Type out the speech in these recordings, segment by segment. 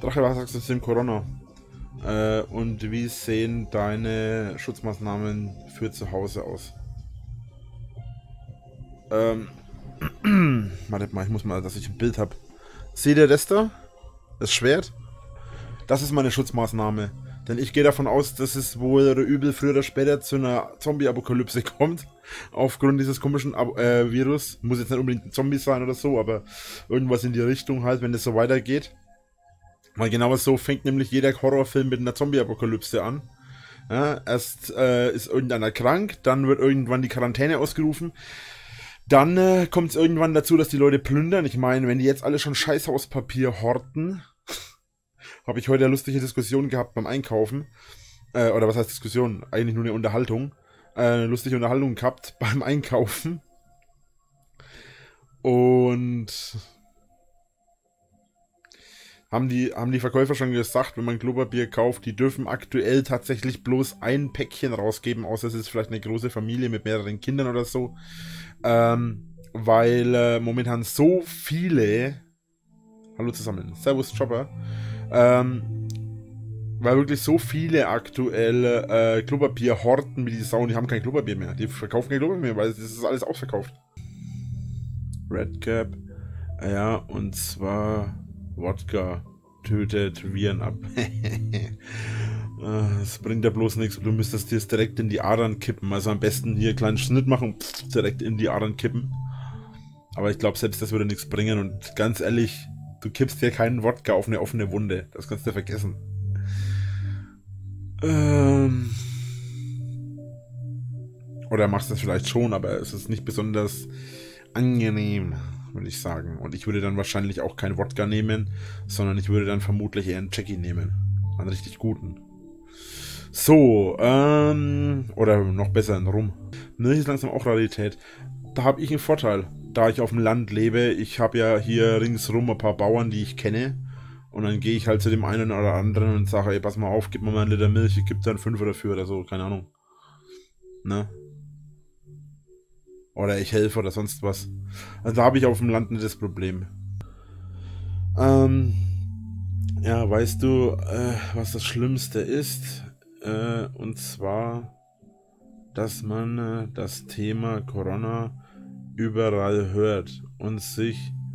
Drache, was sagst du zu dem Corona? Und wie sehen deine Schutzmaßnahmen für zu Hause aus? Wartet mal, ich muss mal, dass ich ein Bild habe. Seht ihr das da? Das Schwert? Das ist meine Schutzmaßnahme. Denn ich gehe davon aus, dass es wohl oder übel früher oder später zu einer Zombie-Apokalypse kommt. Aufgrund dieses komischen Virus. Muss jetzt nicht unbedingt ein Zombie sein oder so, aber irgendwas in die Richtung halt, wenn es so weitergeht. Weil genau so fängt nämlich jeder Horrorfilm mit einer Zombie-Apokalypse an. Ja, erst ist irgendeiner krank, dann wird irgendwann die Quarantäne ausgerufen. Dann kommt es irgendwann dazu, dass die Leute plündern. Ich meine, wenn die jetzt alle schon Scheißhauspapier horten, habe ich heute eine lustige Diskussion gehabt beim Einkaufen. Oder was heißt Diskussion? Eigentlich nur eine Unterhaltung. Eine lustige Unterhaltung gehabt beim Einkaufen. Und haben die Verkäufer schon gesagt, wenn man Klopapier kauft, die dürfen aktuell tatsächlich bloß ein Päckchen rausgeben, außer es ist vielleicht eine große Familie mit mehreren Kindern oder so. Weil momentan so viele... Hallo zusammen, Servus Chopper. Weil wirklich so viele aktuell Klopapier horten wie die Sau und die haben kein Klopapier mehr. Die verkaufen kein Klopapier mehr, weil es ist alles ausverkauft. Redcap. Ja, und zwar Wodka tötet Viren ab. Das bringt ja bloß nichts. Du müsstest dir es direkt in die Adern kippen. Also am besten hier einen kleinen Schnitt machen und direkt in die Adern kippen. Aber ich glaube, selbst das würde nichts bringen. Und ganz ehrlich, du kippst dir keinen Wodka auf eine offene Wunde. Das kannst du vergessen. Oder machst das vielleicht schon, aber es ist nicht besonders angenehm, würde ich sagen. Und ich würde dann wahrscheinlich auch keinen Wodka nehmen, sondern ich würde dann vermutlich eher einen Jackie nehmen. Einen richtig guten. So, oder noch besser einen Rum. Milch ist langsam auch Rarität. Da habe ich einen Vorteil, da ich auf dem Land lebe. Ich habe ja hier ringsrum ein paar Bauern, die ich kenne. Und dann gehe ich halt zu dem einen oder anderen und sage, ey, pass mal auf, gib mir mal einen Liter Milch, ich gebe dann 5 dafür oder so, keine Ahnung. Ne? Oder ich helfe oder sonst was. Also da habe ich auf dem Land nicht das Problem. Ja, weißt du, was das Schlimmste ist? Und zwar, dass man das Thema Corona überall hört und sieht,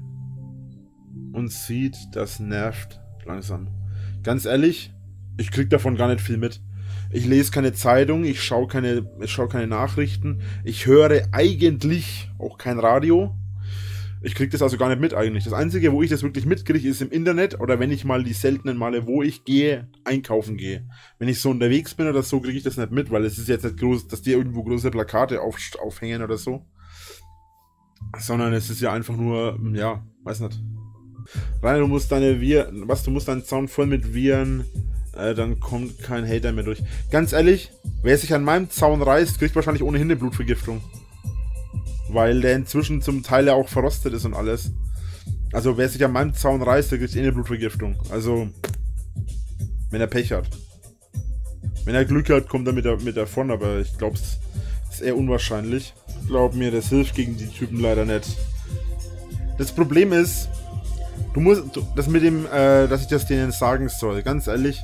das nervt langsam. Ganz ehrlich, ich krieg davon gar nicht viel mit. Ich lese keine Zeitung, ich schaue keine Nachrichten, ich höre eigentlich auch kein Radio. Ich krieg das also gar nicht mit eigentlich. Das Einzige, wo ich das wirklich mitkriege, ist im Internet oder wenn ich mal die seltenen Male, wo ich gehe, einkaufen gehe. Wenn ich so unterwegs bin oder so, kriege ich das nicht mit, weil es ist jetzt nicht groß, dass die irgendwo große Plakate aufhängen oder so. Sondern es ist ja einfach nur, ja, weiß nicht. Rainer, du musst du musst deinen Zaun voll mit Viren, dann kommt kein Hater mehr durch. Ganz ehrlich, wer sich an meinem Zaun reißt, kriegt wahrscheinlich ohnehin eine Blutvergiftung. Weil der inzwischen zum Teil ja auch verrostet ist und alles. Also wer sich an meinem Zaun reißt, der kriegt eh eine Blutvergiftung. Also, wenn er Pech hat. Wenn er Glück hat, kommt er mit davon, aber ich glaube, es ist eher unwahrscheinlich. Glaub mir, das hilft gegen die Typen leider nicht. Das Problem ist, das mit dem, dass ich das denen sagen soll, ganz ehrlich.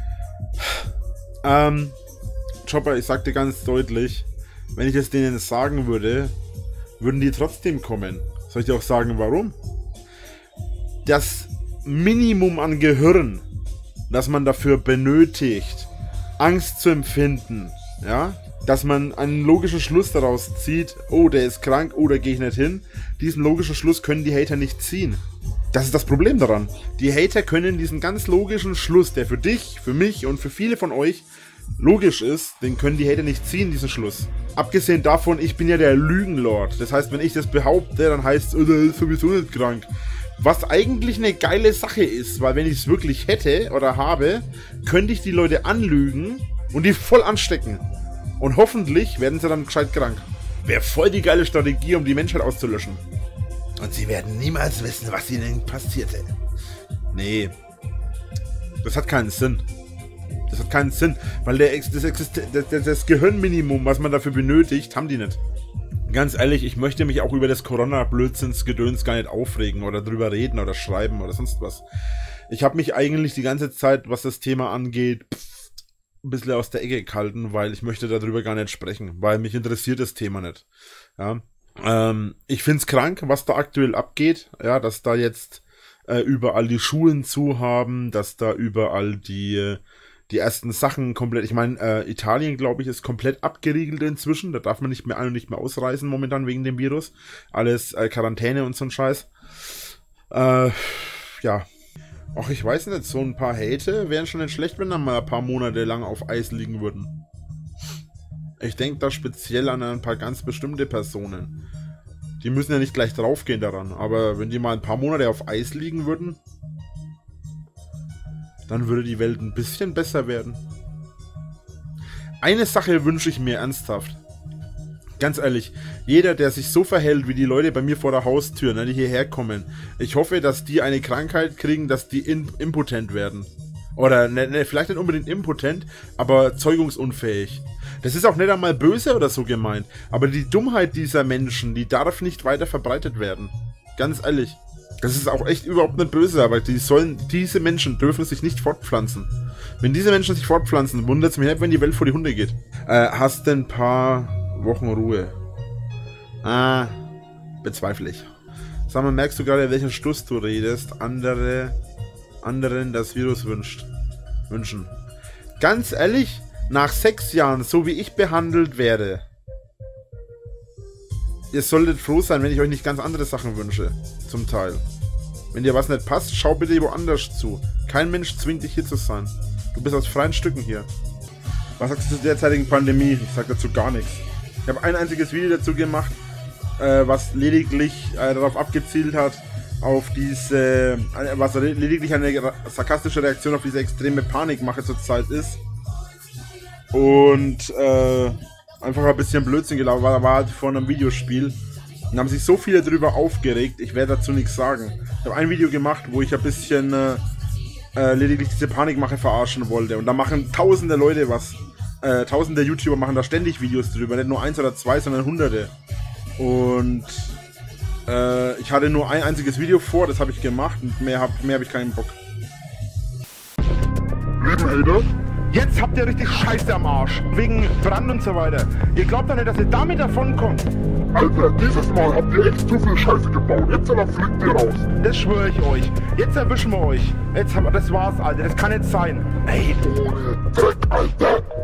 Chopper, ich sag dir ganz deutlich, wenn ich das denen sagen würde, würden die trotzdem kommen. Soll ich dir auch sagen, warum? Das Minimum an Gehirn, das man dafür benötigt, Angst zu empfinden, ja, dass man einen logischen Schluss daraus zieht, oh, der ist krank, oh, da gehe ich nicht hin. Diesen logischen Schluss können die Hater nicht ziehen. Das ist das Problem daran. Die Hater können diesen ganz logischen Schluss, der für dich, für mich und für viele von euch logisch ist, den können die Hater nicht ziehen, diesen Schluss. Abgesehen davon, ich bin ja der Lügenlord. Das heißt, wenn ich das behaupte, dann heißt es, der ist sowieso nicht krank. Was eigentlich eine geile Sache ist, weil wenn ich es wirklich hätte oder habe, könnte ich die Leute anlügen und die voll anstecken. Und hoffentlich werden sie dann gescheit krank. Wäre voll die geile Strategie, um die Menschheit auszulöschen. Und sie werden niemals wissen, was ihnen passierte. Nee. Das hat keinen Sinn. Das hat keinen Sinn, weil das Gehirnminimum, was man dafür benötigt, haben die nicht. Ganz ehrlich, ich möchte mich auch über das Corona-Blödsinnsgedöns gar nicht aufregen oder drüber reden oder schreiben oder sonst was. Ich habe mich eigentlich die ganze Zeit, was das Thema angeht, ein bisschen aus der Ecke gehalten, weil ich möchte darüber gar nicht sprechen, weil mich interessiert das Thema nicht. Ja. Ich find's krank, was da aktuell abgeht, ja, dass da jetzt überall die Schulen zu haben, dass da überall die ersten Sachen komplett, ich meine, Italien, glaube ich, ist komplett abgeriegelt inzwischen, da darf man nicht mehr ein- und nicht mehr ausreisen momentan wegen dem Virus, alles Quarantäne und so ein Scheiß. Ja, ach, ich weiß nicht, so ein paar Hater wären schon nicht schlecht, wenn dann mal ein paar Monate lang auf Eis liegen würden. Ich denke da speziell an ein paar ganz bestimmte Personen. Die müssen ja nicht gleich draufgehen daran, aber wenn die mal ein paar Monate auf Eis liegen würden, dann würde die Welt ein bisschen besser werden. Eine Sache wünsche ich mir ernsthaft. Ganz ehrlich, jeder, der sich so verhält wie die Leute bei mir vor der Haustür, ne, die hierher kommen, ich hoffe, dass die eine Krankheit kriegen, dass die impotent werden. Oder ne, vielleicht nicht unbedingt impotent, aber zeugungsunfähig. Das ist auch nicht einmal böse oder so gemeint, aber die Dummheit dieser Menschen, die darf nicht weiter verbreitet werden. Ganz ehrlich. Das ist auch echt überhaupt nicht böse, aber diese Menschen dürfen sich nicht fortpflanzen. Wenn diese Menschen sich fortpflanzen, wundert es mich nicht, wenn die Welt vor die Hunde geht. Hast du ein paar Wochen Ruhe? Bezweifle ich. Sag mal, merkst du gerade, welchen Schluss du redest? Anderen das Virus wünschen. Ganz ehrlich, nach 6 Jahren, so wie ich behandelt werde, ihr solltet froh sein, wenn ich euch nicht ganz andere Sachen wünsche. Zum Teil. Wenn dir was nicht passt, schau bitte woanders zu. Kein Mensch zwingt dich hier zu sein. Du bist aus freien Stücken hier. Was sagst du zur derzeitigen Pandemie? Ich sag dazu gar nichts. Ich habe ein einziges Video dazu gemacht, was lediglich darauf abgezielt hat, auf diese, was lediglich eine sarkastische Reaktion auf diese extreme Panikmache zurzeit ist. Und einfach ein bisschen Blödsinn gelaufen, war halt vor einem Videospiel. Und haben sich so viele darüber aufgeregt, ich werde dazu nichts sagen. Ich habe ein Video gemacht, wo ich ein bisschen lediglich diese Panikmache verarschen wollte. Und da machen tausende Leute was. Tausende YouTuber machen da ständig Videos drüber. Nicht nur 1 oder 2, sondern hunderte. Und ich hatte nur ein einziges Video vor, das habe ich gemacht. Und mehr hab ich keinen Bock. Lieben Hater, jetzt habt ihr richtig Scheiße am Arsch. Wegen Brand und so weiter. Ihr glaubt doch nicht, dass ihr damit davonkommt. Alter, dieses Mal habt ihr echt zu viel Scheiße gebaut. Jetzt fliegt ihr raus. Das schwöre ich euch. Jetzt erwischen wir euch. Das war's, Alter. Das kann nicht sein. Ey. Ohne Dreck, Alter.